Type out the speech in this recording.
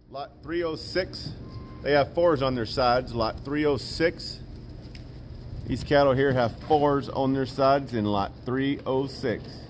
Lot 306, they have 4s on their sides. Lot 306, these cattle here have 4s on their sides in lot 306.